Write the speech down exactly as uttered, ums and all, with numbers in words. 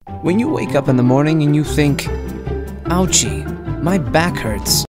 When you wake up in the morning and you think, ouchie, my back hurts.